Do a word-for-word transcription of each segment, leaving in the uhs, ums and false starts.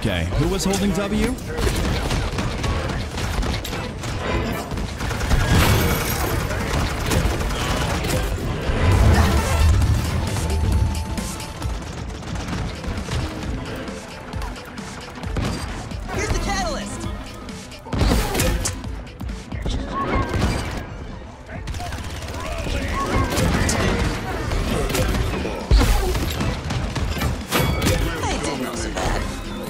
Okay, who was holding W? Here's the catalyst! Hey, didn't know so bad.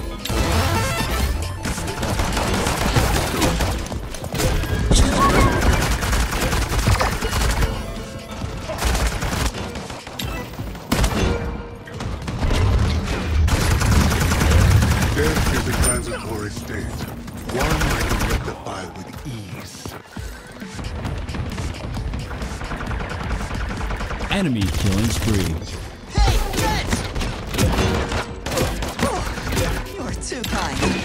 Death is a transitory state, one I can rectify with ease. Enemy killing spree. Hey, Red! You're too kind.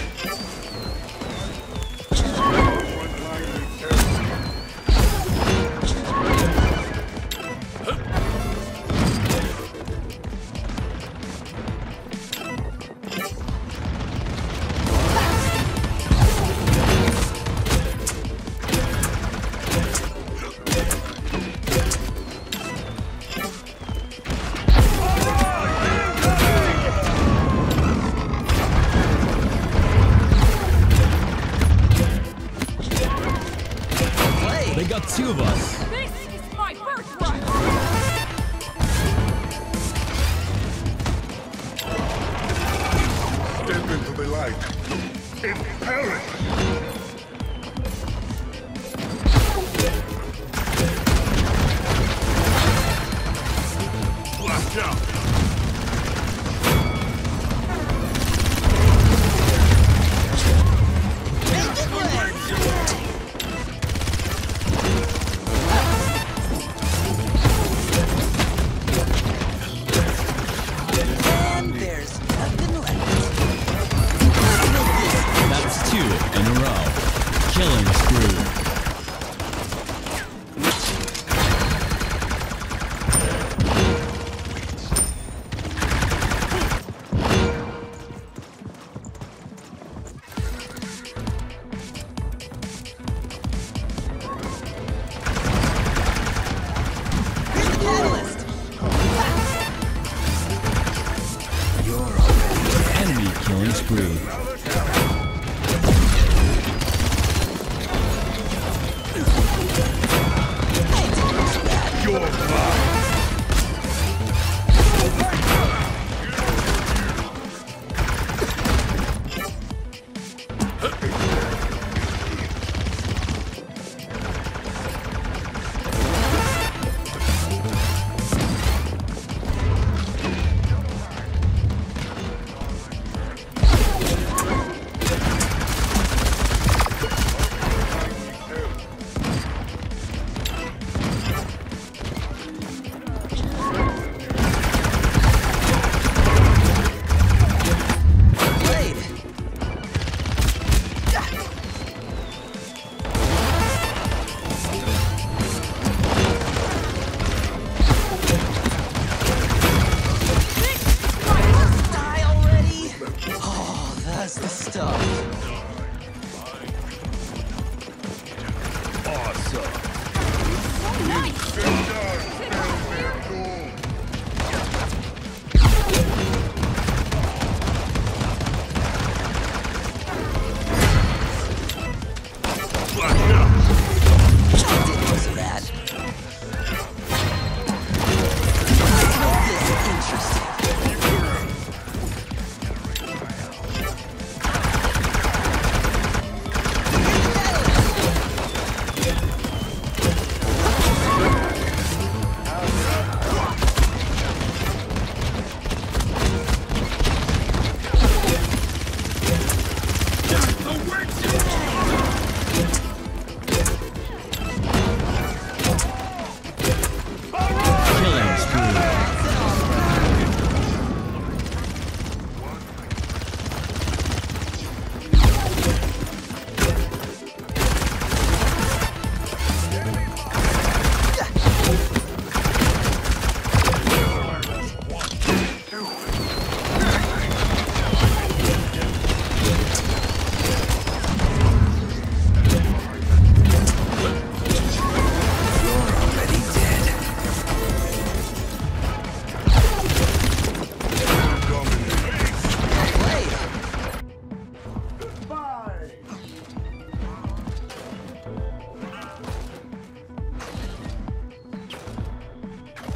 They got two of us. This is my birthright! Step into the light. And perish! Watch out! And there's nothing left. That's two in a row. Killing spree. Here's the catalyst! Enemy killing spree. Hey, didn't know so bad. You're mine! Blade! Die already? Oh, that's the stuff. Didn't know so bad. This is interesting. Here's the catalyst!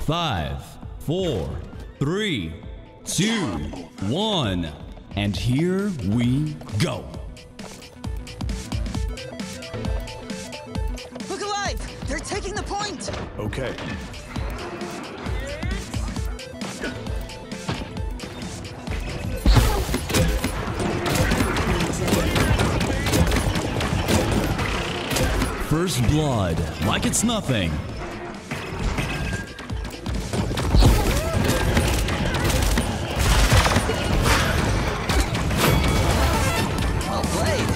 Five, four, three, two, one, and here we go. Look alive! They're taking the point! Okay. First blood, like it's nothing. Well played.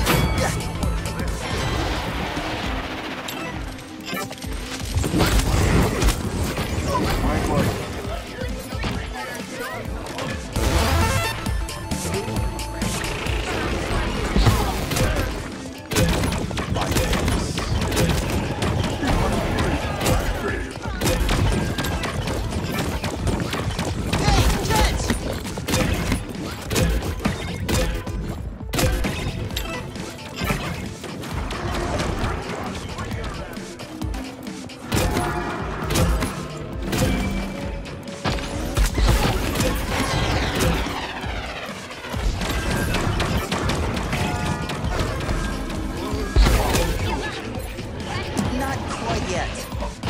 Not quite yet.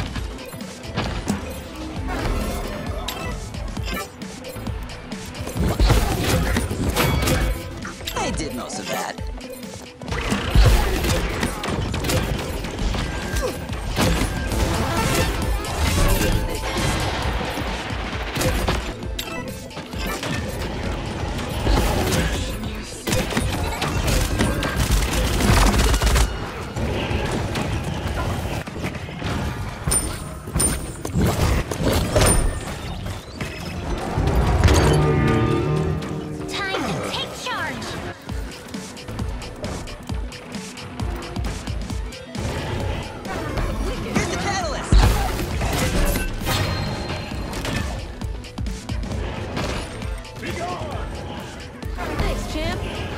I did most of that. Time to take charge. Here's the catalyst! Thanks, champ.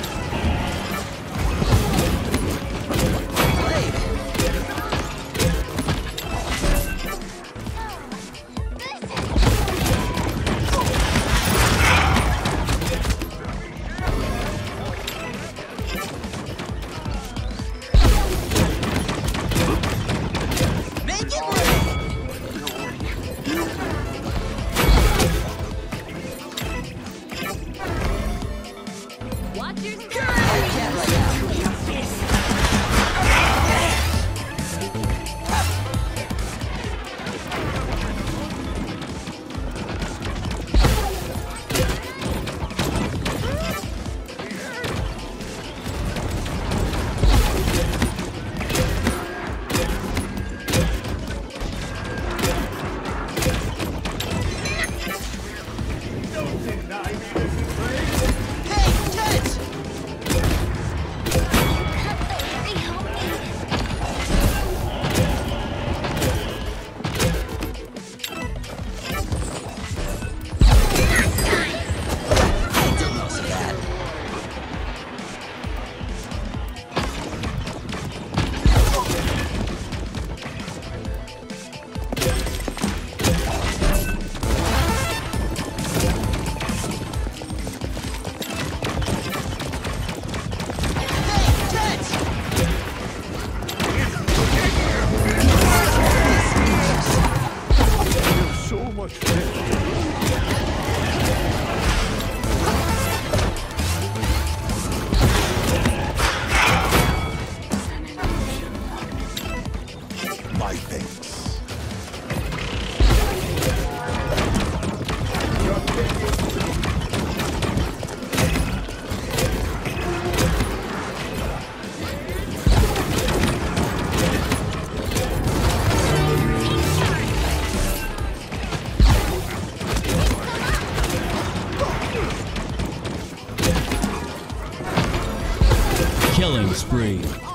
Played. Make it rain! Watch your I step. can't let out. Hey, catch! I did most of that. Hey, catch! There's so much left. My thanks. Killing spree.